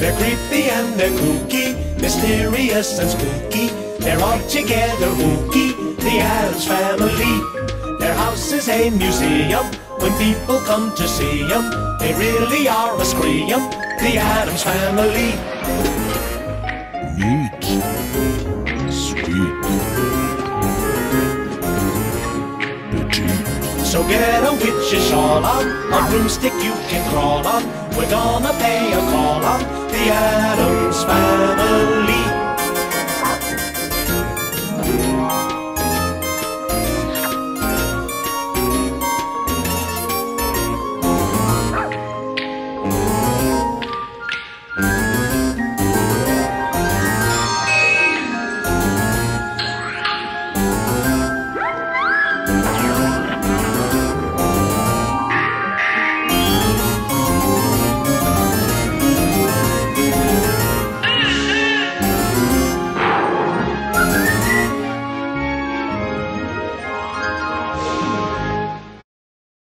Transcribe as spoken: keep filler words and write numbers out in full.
They're creepy and they're kooky, mysterious and spooky. They're all together ooky, the Addams Family. Their house is a museum, when people come to see them, they really are a scream, the Addams Family. Neat. Sweet. Petite. So get a witch's shawl on, a broomstick you can crawl on. We're gonna pay a call on the Addams